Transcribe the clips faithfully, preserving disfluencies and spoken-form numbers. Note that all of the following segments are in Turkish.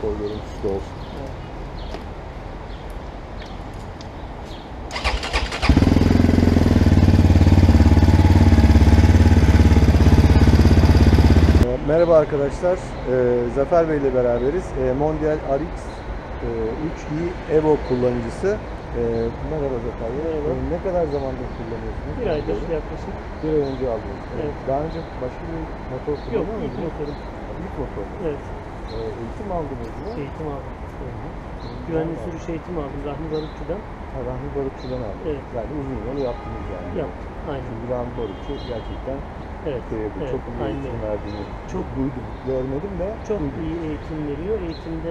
motor görüntüsü de olsun. Evet. Merhaba arkadaşlar, ee, Zafer Bey ile beraberiz. Ee, Mondial R X e, üç i Evo kullanıcısı. Ee, merhaba Zafer Bey. Merhaba. Ee, ne kadar zamandır kullanıyorsunuz? Bir aydır yaklaşık. Bir ay önce aldınız. Evet. Daha önce başka bir motor Yok, kullanıyor ilk muydunuz? motorum. İlk motor. Evet, Ee, eğitim aldınız mı? eğitim aldım. Güvenli sürüş eğitimi aldım Rahmi Barutçu'dan. Ha, Rahmi Barutçu'dan aldınız. Evet. Yani uzun yol yaptınız yani. Yaptım, aynen. Çünkü Rahmi Barutçu gerçekten Evet, e, evet, çok iyi aynen. eğitim verdiğini Çok duydum, görmedim de Çok duydum. iyi eğitim veriyor. Eğitimde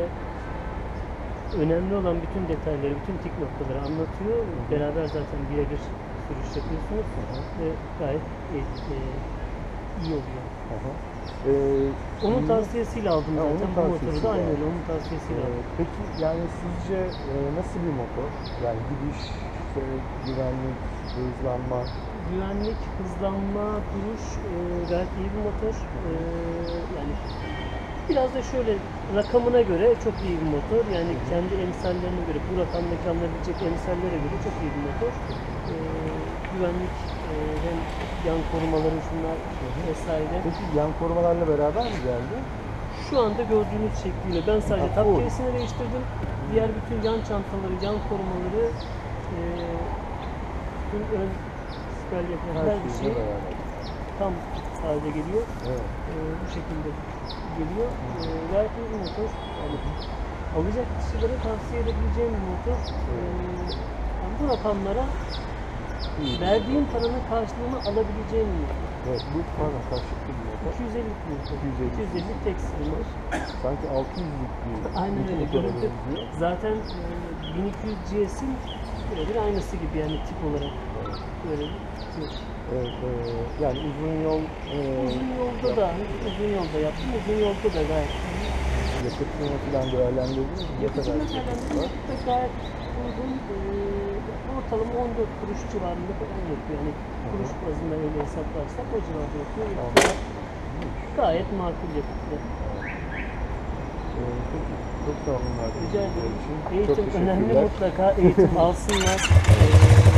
önemli olan bütün detayları, bütün tik noktaları anlatıyor. Beraber zaten birebir sürüş yapıyorsunuz ve gayet e, e, iyi oluyor. Aha. Ee, Onun iyi- tavsiyesiyle aldım Ha, zaten onun bu motoru da. tavsiyesiyle Aynen öyle, aldın. onun tavsiyesiyle Ee, aldım. peki yani sizce e, nasıl bir motor? Yani gidiş, işte, güvenlik, hızlanma. Güvenlik, hızlanma, duruş e, gayet iyi bir motor. E, yani biraz da şöyle rakamına göre çok iyi bir motor. Yani kendi emsallerine göre, bu rakamdaki alınabilecek emsallere göre çok iyi bir motor. E, güvenlik e, hem yan korumaları şunlar vesaire. Peki yan korumalarla beraber mi geldi? Şu anda gördüğünüz şekliyle ben sadece Ha, top full. case'ini değiştirdim. Diğer bütün yan çantaları, yan korumaları, e, bütün ön siperlikler, her bir şey şeyle beraber. tam halde geliyor. Evet. E, bu şekilde geliyor. E, gayet iyi bir motor. Yani alacak kişilere tavsiye edebileceğim bir motor. E, yani bu rakamlara İyi. verdiğim paranın karşılığını alabileceğim bir motor. Evet, bu pardon kaçlıklı bir motor. iki yüz elli motor. iki yüz elli. iki yüz elli tek silindir. Sanki altı yüzlük bir Aynen bir öyle. motora Görüntü benziyor. zaten e, bin iki yüz G S'in birebir aynısı gibi yani tip olarak. Böyle bir tip. Evet, e, yani uzun yol e, Uzun yolda da, uzun yolda yaptım. Uzun yolda da gayet iyi. yakıtını falan değerlendirdiniz mi? Ne kadar Yakıtı yakıt mesela var? da gayet uygun. E, ortalama on dört kuruş civarında falan yapıyor. Yani kuruş bazında öyle hesaplarsak o civarda yapıyor. Tamam. Gayet makul yakıtlı. Ee, peki, çok sağ olun verdiğiniz Rica bilgiler ederim. için. Çok Eğitim önemli, teşekkürler. mutlaka eğitim alsınlar. Ee,